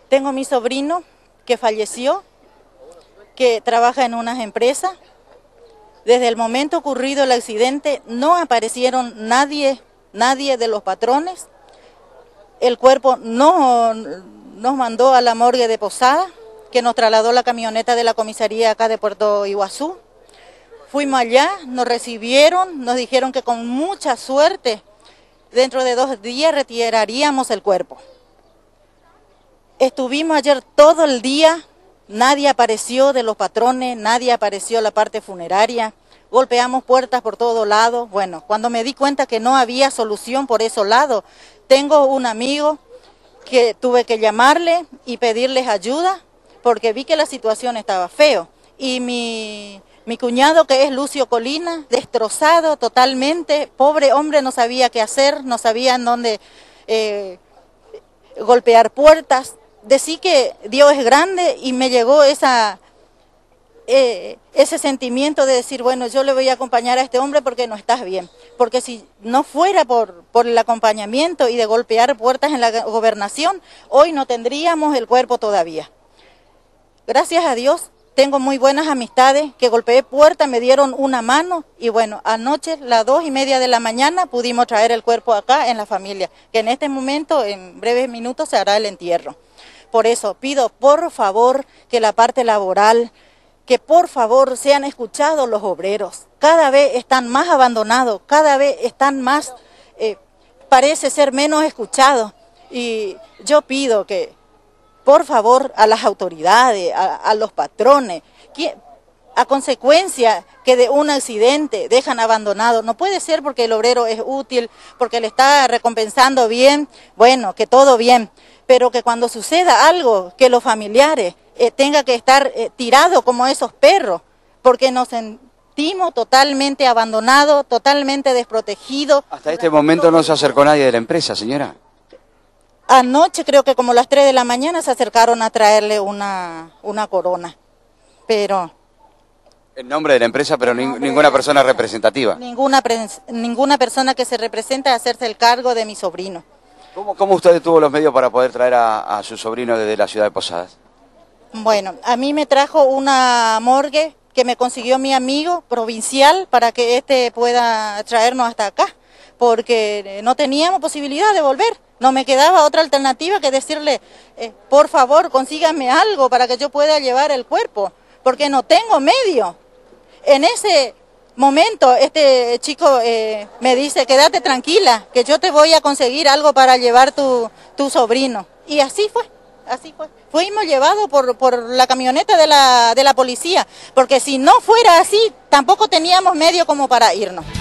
Tengo mi sobrino que falleció, que trabaja en unas empresas. Desde el momento ocurrido el accidente no aparecieron nadie de los patrones. El cuerpo no nos mandó a la morgue de Posada, que nos trasladó la camioneta de la comisaría acá de Puerto Iguazú. Fuimos allá, nos recibieron, nos dijeron que con mucha suerte, dentro de 2 días retiraríamos el cuerpo. Estuvimos ayer todo el día, nadie apareció de los patrones, nadie apareció la parte funeraria, golpeamos puertas por todos lados. Bueno, cuando me di cuenta que no había solución por esos lados, tengo un amigo que tuve que llamarle y pedirles ayuda, porque vi que la situación estaba feo. Y mi cuñado, que es Lucio Colina, destrozado totalmente, pobre hombre, no sabía qué hacer, no sabía en dónde golpear puertas. Decí que Dios es grande y me llegó ese sentimiento de decir, bueno, yo le voy a acompañar a este hombre porque no estás bien. Porque si no fuera por el acompañamiento y de golpear puertas en la gobernación, hoy no tendríamos el cuerpo todavía. Gracias a Dios, tengo muy buenas amistades que golpeé puertas, me dieron una mano y bueno, anoche, las 2:30 de la mañana, pudimos traer el cuerpo acá en la familia, que en este momento, en breves minutos, se hará el entierro. Por eso pido, por favor, que la parte laboral, que por favor sean escuchados los obreros. Cada vez están más abandonados, cada vez están más, parece ser menos escuchados. Y yo pido que, por favor, a las autoridades, a los patrones, que a consecuencia que de un accidente dejan abandonado, no puede ser porque el obrero es útil, porque le está recompensando bien, bueno, que todo bien, pero que cuando suceda algo, que los familiares tengan que estar tirados como esos perros, porque nos sentimos totalmente abandonados, totalmente desprotegidos. Hasta este momento no se acercó nadie de la empresa, señora. Anoche, creo que como las 3 de la mañana, se acercaron a traerle una corona, pero... En nombre de la empresa, pero ninguna persona representativa. Ninguna persona que se representa a hacerse el cargo de mi sobrino. ¿Cómo usted tuvo los medios para poder traer a su sobrino desde la ciudad de Posadas? Bueno, a mí me trajo una morgue que me consiguió mi amigo provincial para que pueda traernos hasta acá, porque no teníamos posibilidad de volver. No me quedaba otra alternativa que decirle, por favor, consígame algo para que yo pueda llevar el cuerpo, porque no tengo medio. En ese momento, este chico me dice, quédate tranquila, que yo te voy a conseguir algo para llevar tu sobrino. Y así fue. Fuimos llevados por la camioneta de la policía, porque si no fuera así, tampoco teníamos medio como para irnos.